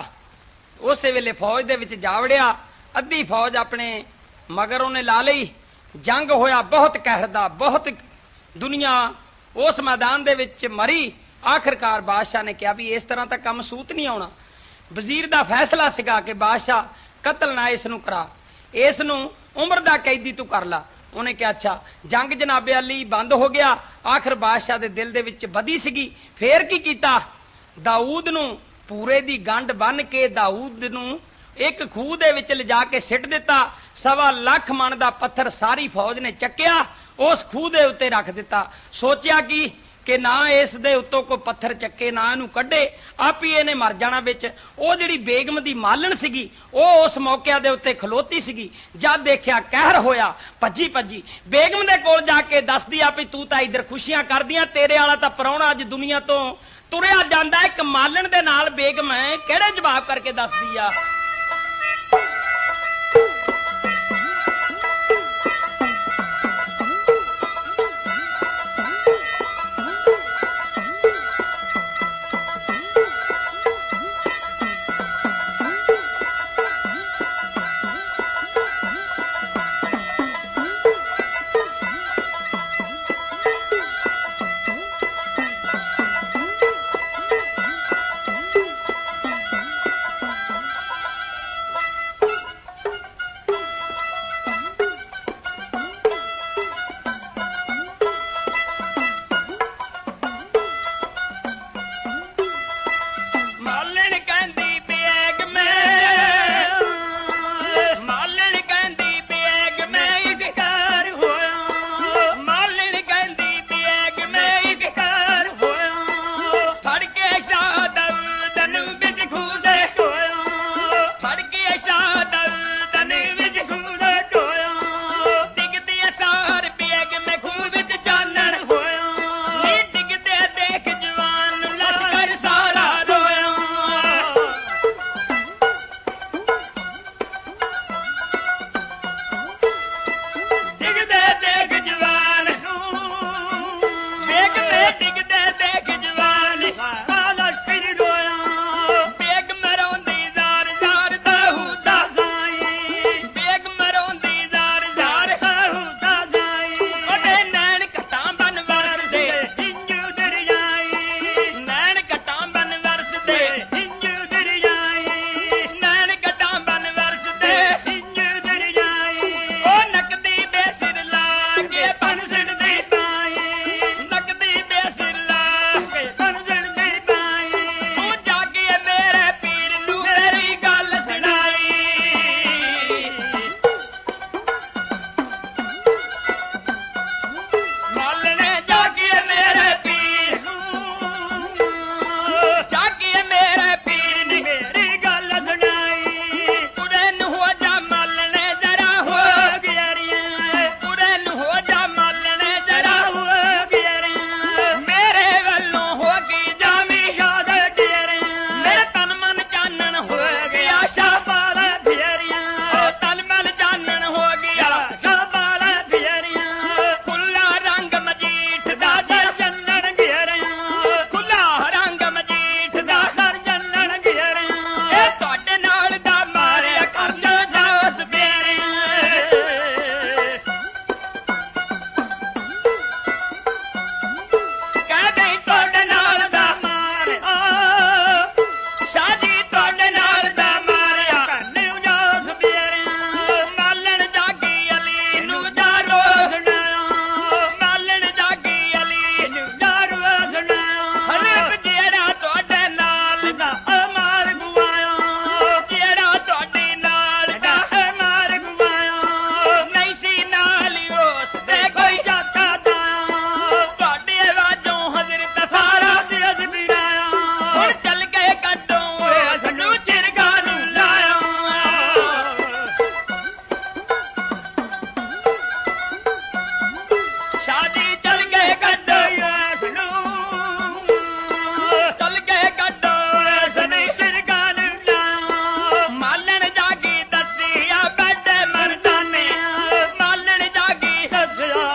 ਉਸੇ ਵੇਲੇ ਫੌਜ ਦੇ ਵਿੱਚ ਜਾ ਵੜਿਆ। ਅੱਧੀ ਫੌਜ ਆਪਣੇ ਮਗਰ ਉਹਨੇ ਲਾ ਲਈ। ਜੰਗ ਹੋਇਆ ਬਹੁਤ ਕਹਿਰ ਦਾ, ਬਹੁਤ ਦੁਨੀਆ ਉਸ ਮੈਦਾਨ ਦੇ ਵਿੱਚ ਮਰੀ। ਆਖਿਰਕਾਰ ਬਾਦਸ਼ਾਹ ਨੇ ਕਿਹਾ ਵੀ ਇਸ ਤਰ੍ਹਾਂ ਤਾਂ ਕੰਮ ਸੂਤ ਨਹੀਂ ਆਉਣਾ। ਵਜ਼ੀਰ ਦਾ ਫੈਸਲਾ ਸੀਗਾ ਕਿ ਬਾਦਸ਼ਾਹ ਕਤਲ ਨਾ ਇਸ ਨੂੰ ਕਰਾ, ਇਸ ਨੂੰ ਉਮਰ ਦਾ ਕੈਦੀ ਤੂੰ ਕਰ ਲਾ। ਉਹਨੇ ਕਿਹਾ ਅੱਛਾ। ਜੰਗ ਜਨਾਬੇ ਅਲੀ ਬੰਦ ਹੋ ਗਿਆ। ਆਖਿਰ ਬਾਦਸ਼ਾਹ ਦੇ ਦਿਲ ਦੇ ਵਿੱਚ ਵਧੀ ਸੀਗੀ। ਫੇਰ ਕੀ ਕੀਤਾ, ਦਾਊਦ ਨੂੰ ਪੂਰੇ ਦੀ ਗੰਢ ਬੰਨ ਕੇ ਦਾਊਦ ਨੂੰ ਇੱਕ ਖੂਹ ਦੇ ਵਿੱਚ ਲਿਜਾ ਕੇ ਸਿੱਟ ਦਿੱਤਾ। 1.25 ਲੱਖ ਮਣ ਦਾ ਪੱਥਰ ਸਾਰੀ ਫੌਜ ਨੇ ਚੱਕਿਆ, ਉਸ ਖੂਹ ਦੇ ਉੱਤੇ ਰੱਖ ਦਿੱਤਾ। ਸੋਚਿਆ ਕਿ ਨਾ ਇਸ ਦੇ ਉੱਤੋਂ ਕੋਈ ਪੱਥਰ ਚੱਕੇ, ਨਾ ਇਹਨੂੰ ਕੱਢੇ, ਆਪ ਹੀ ਇਹਨੇ ਮਰ ਜਾਣਾ ਵਿੱਚ। ਉਹ ਜਿਹੜੀ ਬੇਗਮ ਦੀ ਮਾਲਣ ਸੀਗੀ ਉਹ ਉਸ ਮੌਕੇ ਦੇ ਉੱਤੇ ਖਲੋਤੀ ਸੀਗੀ। ਜਦ ਦੇਖਿਆ ਕਹਿਰ ਹੋਇਆ, ਭੱਜੀ ਬੇਗਮ ਦੇ ਕੋਲ ਜਾ ਕੇ ਦੱਸਦੀ ਆ ਵੀ ਤੂੰ ਤਾਂ ਇੱਧਰ ਖੁਸ਼ੀਆਂ ਕਰਦੀਆਂ, ਤੇਰੇ ਵਾਲਾ ਤਾਂ ਪ੍ਰਾਹੁਣਾ ਅੱਜ ਦੁਨੀਆ ਤੋਂ ਤੁਰਿਆ ਜਾਂਦਾ। ਇੱਕ ਮਾਲਣ ਦੇ ਨਾਲ ਬੇਗਮ ਕਿਹੜੇ ਜਵਾਬ ਕਰਕੇ ਦੱਸਦੀ ਆ।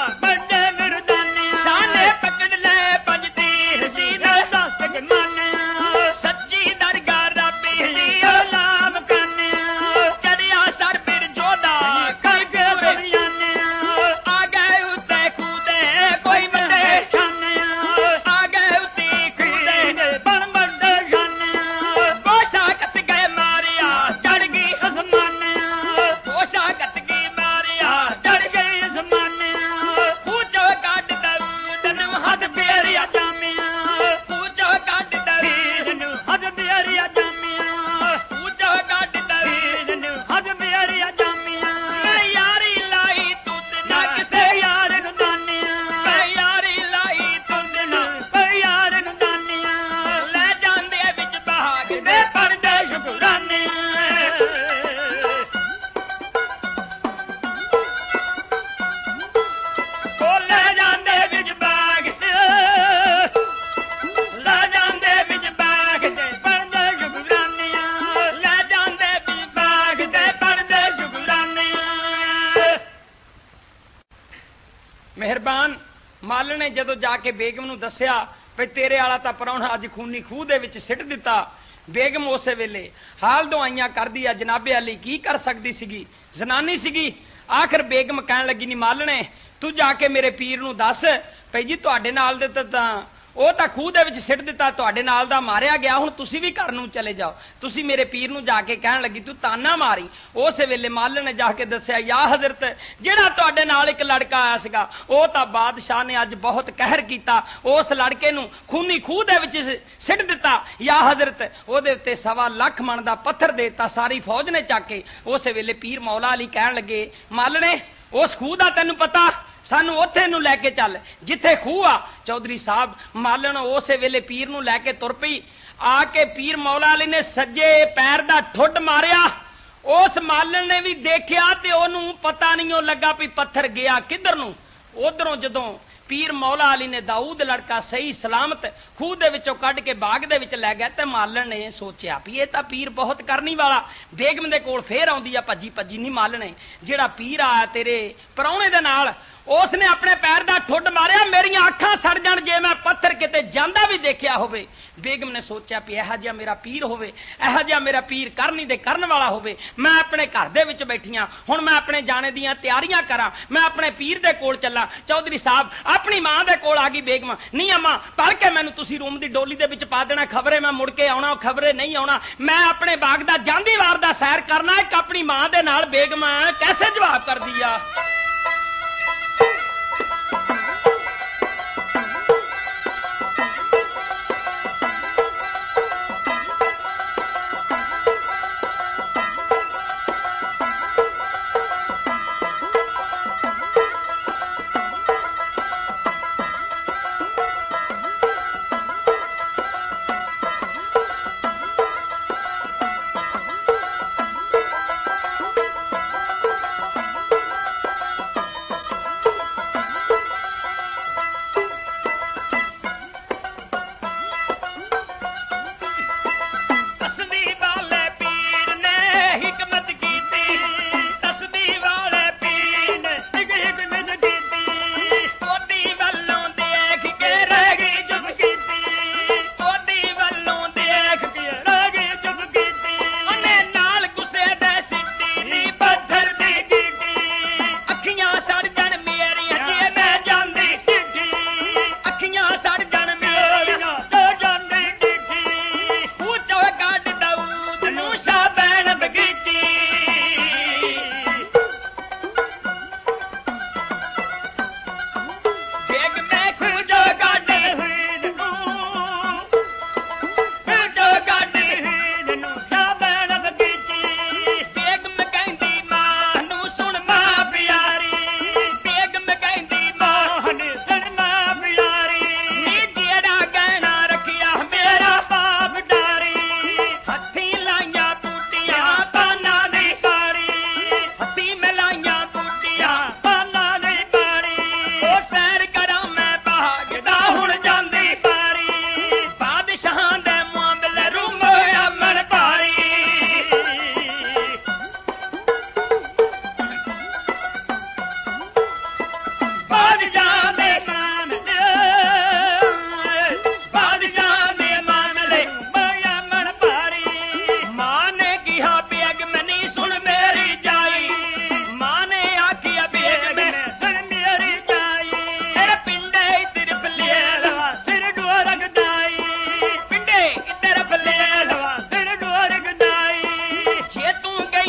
Good morning. ਮਿਹਰਬਾਨ ਮਾਲਣ ਨੇ ਜਦੋਂ ਜਾ ਕੇ ਬੇਗਮ ਨੂੰ ਦੱਸਿਆ ਵੀ ਤੇਰੇ ਵਾਲਾ ਤਾਂ ਪ੍ਰਾਹੁਣਾ ਅੱਜ ਖੂਨੀ ਖੂਹ ਦੇ ਵਿੱਚ ਸਿੱਟ ਦਿੱਤਾ, ਬੇਗਮ ਉਸੇ ਵੇਲੇ ਹਾਲ ਦੁਆਈਆਂ ਕਰਦੀ ਆ। ਜਨਾਬੇ ਅਲੀ ਕੀ ਕਰ ਸਕਦੀ ਸੀਗੀ, ਜ਼ਨਾਨੀ ਸੀਗੀ। ਆਖਰ ਬੇਗਮ ਕਹਿਣ ਲੱਗੀ, ਨਹੀਂ ਮਾਲਣੇ ਤੂੰ ਜਾ ਕੇ ਮੇਰੇ ਪੀਰ ਨੂੰ ਦੱਸ ਭਈ ਜੀ ਤੁਹਾਡੇ ਨਾਲ ਦੇ ਤਾਂ ਉਹ ਤਾਂ ਖੂਹ ਦੇ ਵਿੱਚ ਸਿੱਟ ਦਿੱਤਾ, ਤੁਹਾਡੇ ਨਾਲ ਦਾ ਮਾਰਿਆ ਗਿਆ, ਹੁਣ ਤੁਸੀਂ ਵੀ ਘਰ ਨੂੰ ਚਲੇ ਜਾਓ। ਤੁਸੀਂ ਮੇਰੇ ਪੀਰ ਨੂੰ ਜਾ ਕੇ ਕਹਿਣ ਲੱਗੀ ਤੂੰ ਤਾਨਾ ਮਾਰੀ। ਉਸੇ ਵੇਲੇ ਮਾਲਣ ਨੇ ਜਾ ਕੇ ਦੱਸਿਆ, ਯਾ ਹਜ਼ਰਤ ਜਿਹੜਾ ਤੁਹਾਡੇ ਨਾਲ ਇੱਕ ਲੜਕਾ ਆਇਆ ਸੀਗਾ ਉਹ ਤਾਂ ਬਾਦਸ਼ਾਹ ਨੇ ਅੱਜ ਬਹੁਤ ਕਹਿਰ ਕੀਤਾ, ਉਸ ਲੜਕੇ ਨੂੰ ਖੂਨੀ ਖੂਹ ਦੇ ਵਿੱਚ ਸਿੱਟ ਦਿੱਤਾ। ਯਾ ਹਜ਼ਰਤ ਉਹਦੇ ਉੱਤੇ 1.25 ਲੱਖ ਮਣ ਦਾ ਪੱਥਰ ਦੇ ਦਿੱਤਾ, ਸਾਰੀ ਫੌਜ ਨੇ ਚੱਕ ਕੇ। ਉਸੇ ਵੇਲੇ ਪੀਰ ਮੌਲਾ ਅਲੀ ਕਹਿਣ ਲੱਗੇ, ਮਾਲਣੇ ਉਸ ਖੂਹ ਦਾ ਤੈਨੂੰ ਪਤਾ, ਸਾਨੂੰ ਉੱਥੇ ਨੂੰ ਲੈ ਕੇ ਚੱਲ ਜਿੱਥੇ ਖੂਹ ਆ। ਚੌਧਰੀ ਸਾਹਿਬ ਮਾਲਣ ਉਸੇ ਵੇਲੇ ਪੀਰ ਨੂੰ ਲੈ ਕੇ ਤੁਰ ਪਈ। ਆ ਕੇ ਪੀਰ ਮੌਲਾ ਅਲੀ ਨੇ ਸੱਜੇ ਪੈਰ ਦਾ ਠੁੱਡ ਮਾਰਿਆ। ਉਸ ਮਾਲਣ ਨੇ ਵੀ ਦੇਖਿਆ ਤੇ ਉਹਨੂੰ ਪਤਾ ਨਹੀਂ ਲੱਗਾ ਵੀ ਪੱਥਰ ਗਿਆ ਕਿੱਧਰ ਨੂੰ। ਉਧਰੋਂ ਜਦੋਂ ਪੀਰ ਮੌਲਾ ਅਲੀ ਨੇ ਦਾਊਦ ਲੜਕਾ ਸਹੀ ਸਲਾਮਤ ਖੂਹ ਦੇ ਵਿੱਚੋਂ ਕੱਢ ਕੇ ਬਾਗ ਦੇ ਵਿੱਚ ਲੈ ਗਿਆ ਤੇ ਮਾਲਣ ਨੇ ਸੋਚਿਆ ਵੀ ਇਹ ਤਾਂ ਪੀਰ ਬਹੁਤ ਕਰਨੀ ਵਾਲਾ। ਬੇਗਮ ਦੇ ਕੋਲ ਫੇਰ ਆਉਂਦੀ ਆ ਭੱਜੀ ਭੱਜੀ, ਨਹੀਂ ਮਾਲਣੇ ਜਿਹੜਾ ਪੀਰ ਆਇਆ ਤੇਰੇ ਪ੍ਰਾਹੁਣੇ ਦੇ ਨਾਲ ਉਸ ਨੇ ਆਪਣੇ ਪੈਰ ਦਾ ਠੁੱਡ ਮਾਰਿਆ, ਮੇਰੀਆਂ ਅੱਖਾਂ ਸੜ ਜਾਣ ਜੇ ਮੈਂ ਪੱਥਰ ਕਿਤੇ ਜਾਂਦਾ ਵੀ ਦੇਖਿਆ ਹੋਵੇ। ਬੇਗਮ ਨੇ ਸੋਚਿਆ ਵੀ ਇਹੋ ਜਿਹਾ ਮੇਰਾ ਪੀਰ ਹੋਵੇ, ਇਹੋ ਜਿਹਾ ਮੇਰਾ ਪੀਰ ਕਰਨੀ ਦੇ ਕਰਨ ਵਾਲਾ ਹੋਵੇ। ਮੈਂ ਆਪਣੇ ਘਰ ਦੇ ਵਿੱਚ ਬੈਠੀਆਂ, ਹੁਣ ਮੈਂ ਆਪਣੇ ਜਾਣੇ ਦੀਆਂ ਤਿਆਰੀਆਂ ਕਰਾਂ, ਮੈਂ ਆਪਣੇ ਪੀਰ ਦੇ ਕੋਲ ਚੱਲਾਂ। ਚੌਧਰੀ ਸਾਹਿਬ ਆਪਣੀ ਮਾਂ ਦੇ ਕੋਲ ਆ ਗਈ ਬੇਗਮ, ਨਹੀਂ ਅਮਾ ਭਲ ਕੇ ਮੈਨੂੰ ਤੁਸੀਂ ਰੂਮ ਦੀ ਡੋਲੀ ਦੇ ਵਿੱਚ ਪਾ ਦੇਣਾ, ਖਬਰੇ ਮੈਂ ਮੁੜ ਕੇ ਆਉਣਾ ਖਬਰੇ ਨਹੀਂ ਆਉਣਾ, ਮੈਂ ਆਪਣੇ ਬਾਗ ਦਾ ਜਾਂਦੀ ਵਾਰ ਦਾ ਸੈਰ ਕਰਨਾ। ਇੱਕ ਆਪਣੀ ਮਾਂ ਦੇ ਨਾਲ ਬੇਗਮ ਕੈਸੇ ਜਵਾਬ ਕਰਦੀ ਆ।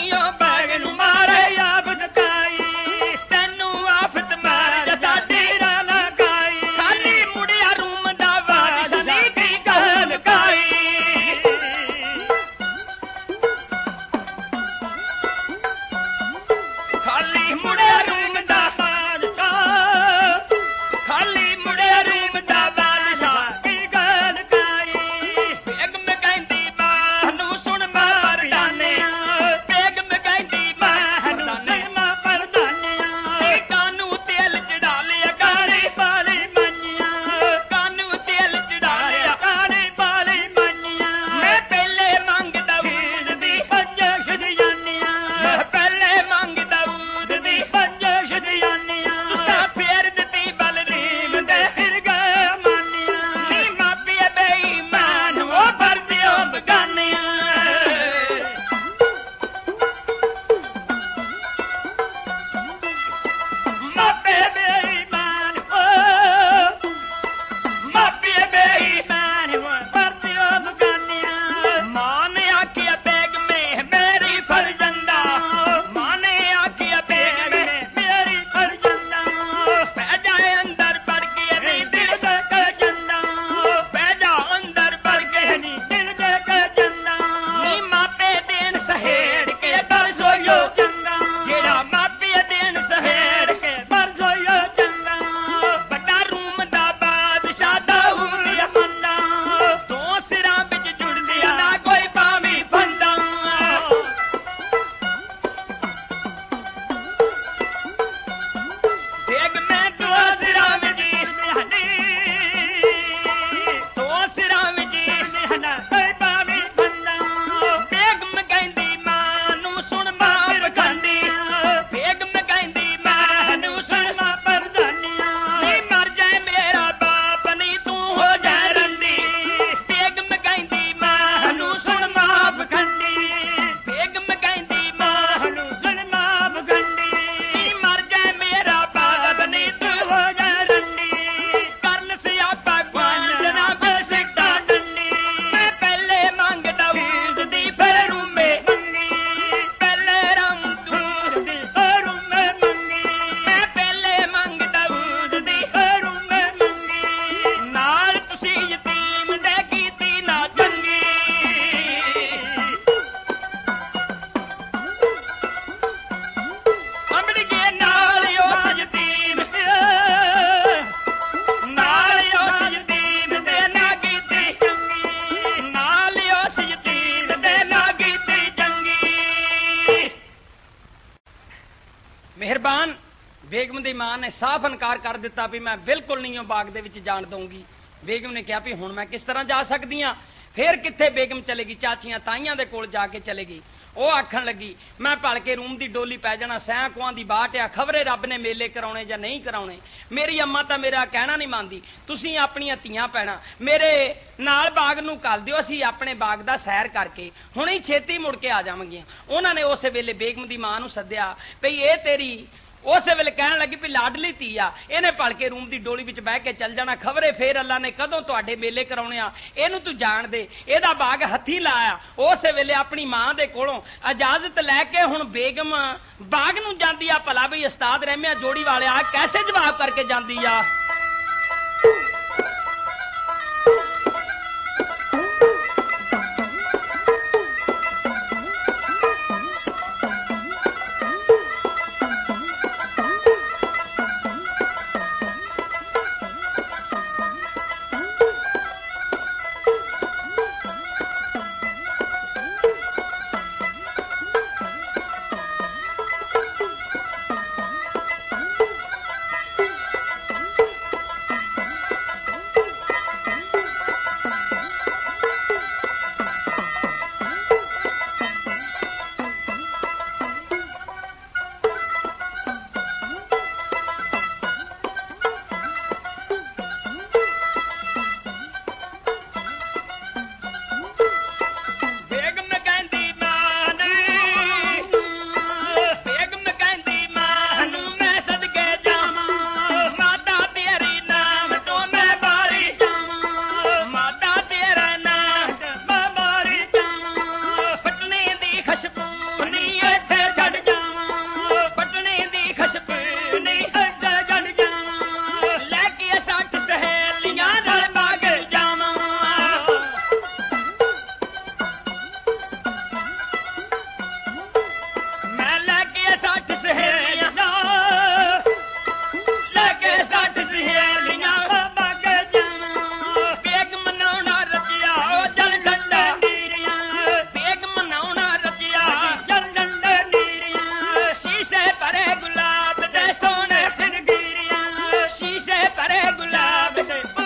ਸਾਡੀ ਦੀ ਮਾਂ ਨੇ ਸਾਫ਼ ਇਨਕਾਰ ਕਰ ਦਿੱਤਾ ਵੀ ਮੈਂ ਬਿਲਕੁਲ ਨਹੀਂ ਉਹ ਬਾਗ ਦੇ ਵਿੱਚ ਜਾਣ ਦਊਂਗੀ। ਬੇਗਮ ਨੇ ਕਿਹਾ ਵੀ ਹੁਣ ਮੈਂ ਕਿਸ ਤਰ੍ਹਾਂ ਜਾ ਸਕਦੀ ਹਾਂ। ਫਿਰ ਕਿੱਥੇ ਬੇਗਮ ਚਲੇਗੀ, ਚਾਚੀਆਂ ਤਾਈਆਂ ਦੇ ਕੋਲ ਜਾ ਕੇ ਚਲੇਗੀ। ਉਹ ਆਖਣ ਲੱਗੀ ਮੈਂ ਭਲ ਕੇ ਰੂਮ ਦੀ ਡੋਲੀ ਪੈ ਜਾਣਾ, ਸੈਂਕੜਿਆਂ ਦੀ ਬਾਟ ਆ, ਖਬਰੇ ਰੱਬ ਨੇ ਮੇਲੇ ਕਰਾਉਣੇ ਜਾਂ ਨਹੀਂ ਕਰਾਉਣੇ। ਮੇਰੀ ਅੰਮਾ ਤਾਂ ਮੇਰਾ ਕਹਿਣਾ ਨਹੀਂ ਮੰਨਦੀ, ਤੁਸੀਂ ਆਪਣੀਆਂ ਧੀਆਂ ਭੈਣਾਂ ਮੇਰੇ ਨਾਲ ਬਾਗ ਨੂੰ ਘੱਲ ਦਿਓ, ਅਸੀਂ ਆਪਣੇ ਬਾਗ ਦਾ ਸੈਰ ਕਰਕੇ ਹੁਣੇ ਹੀ ਛੇਤੀ ਮੁੜ ਕੇ ਆ ਜਾਵਾਂਗੀਆਂ। ਉਹਨਾਂ ਨੇ ਉਸੇ ਵੇਲੇ ਬੇਗਮ ਦੀ ਮਾਂ ਨੂੰ ਸੱਦਿਆ ਭਈ ਇਹ ਤੇਰੀ ਉਸੇ ਵੇਲੇ ਕਹਿਣ ਲੱਗੀ ਵੀ ਲਾਡਲੀ ਧੀ ਆ, ਇਹਨੇ ਭਲ ਕੇ ਰੂਮ ਦੀ ਡੋਲੀ ਵਿੱਚ ਬਹਿ ਕੇ ਚੱਲ ਜਾਣਾ, ਖਬਰੇ ਫੇਰ ਅੱਲਾ ਨੇ ਕਦੋਂ ਤੁਹਾਡੇ ਮੇਲੇ ਕਰਾਉਣੇ ਆ, ਇਹਨੂੰ ਤੂੰ ਜਾਣ ਦੇ, ਇਹਦਾ ਬਾਗ ਹੱਥੀ ਲਾਇਆ। ਉਸੇ ਵੇਲੇ ਆਪਣੀ ਮਾਂ ਦੇ ਕੋਲੋਂ ਇਜਾਜ਼ਤ ਲੈ ਕੇ ਹੁਣ ਬੇਗਮ ਬਾਗ ਨੂੰ ਜਾਂਦੀ ਆ। ਭਲਾ ਵੀ ਉਸਤਾਦ ਰਹਿਮਿਆ ਜੋੜੀ ਵਾਲਿਆ ਕੈਸੇ ਜਵਾਬ ਕਰਕੇ ਜਾਂਦੀ ਆ। शीशे परे गुलाब दे